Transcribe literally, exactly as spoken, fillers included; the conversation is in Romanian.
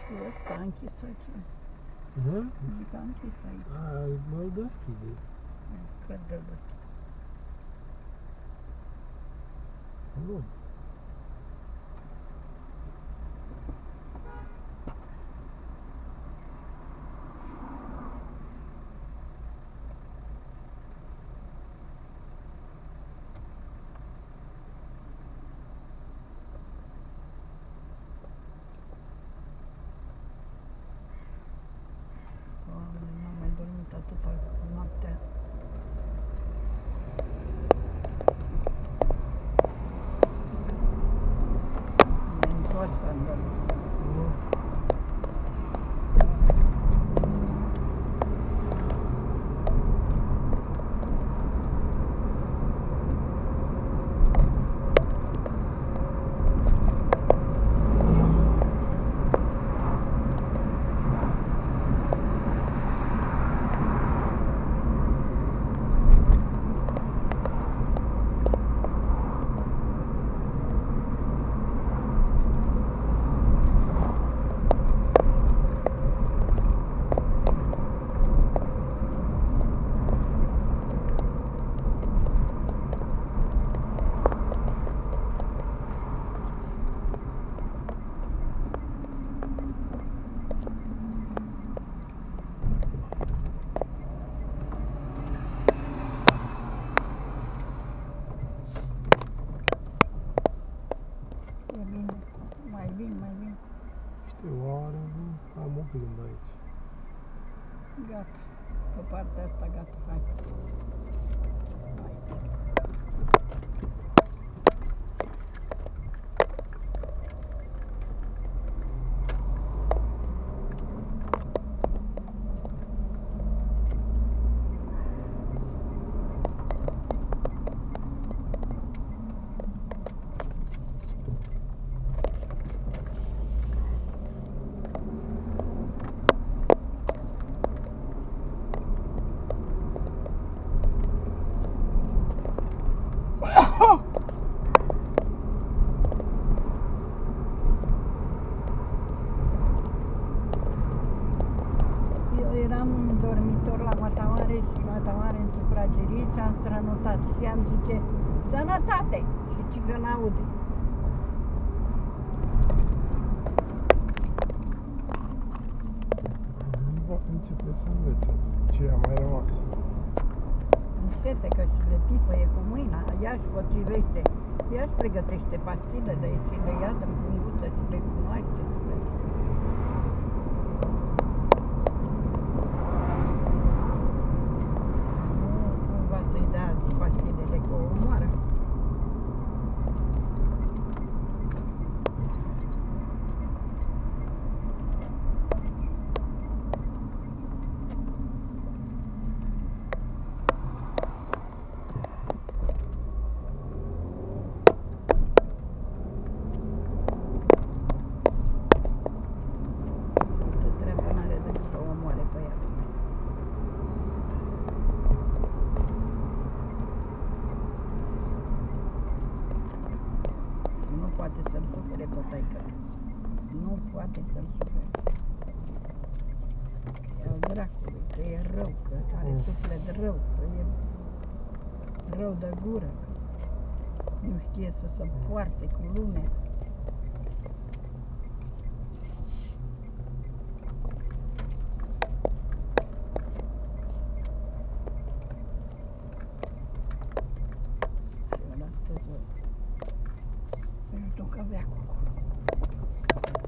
Ăsta a închis aici. Da? Zic că a închis aici. A, mă-l deschide. Că dă deschide. Nu. N-am mai dormit atâta noaptea. M-ai întors, am dormit. E bine, mai vin, mai vin. Știu, oare am o gând aici. Gata, pe partea asta gata, hai. Eu eram în dormitor la Mătamare și Mătamare în sufragerie și am strănutat și am zice sănătate și cică n-aude. Va începe să învețe ce a mai rămas. Înșete că și le pipăie cu mâina, ea își potrivește, ea își pregătește pastilele și le ia în punguță și le cunoaște. Nu cumva să-i dea pastilele că o omoară. Nu poate să-l sufere pe taică. Nu poate să-l sufere. E al dracului, că e rău, că are suflet rău, că e rău de gură. Nu știe să se poarte cu lumea. Și ăla stă zău. Își ducă veacul acolo.